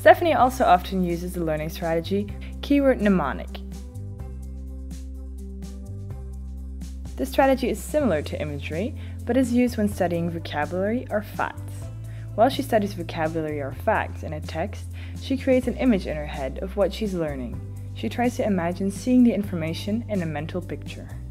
Stephanie also often uses the learning strategy keyword mnemonic. This strategy is similar to imagery, but is used when studying vocabulary or facts. While she studies vocabulary or facts in a text, she creates an image in her head of what she's learning. She tries to imagine seeing the information in a mental picture.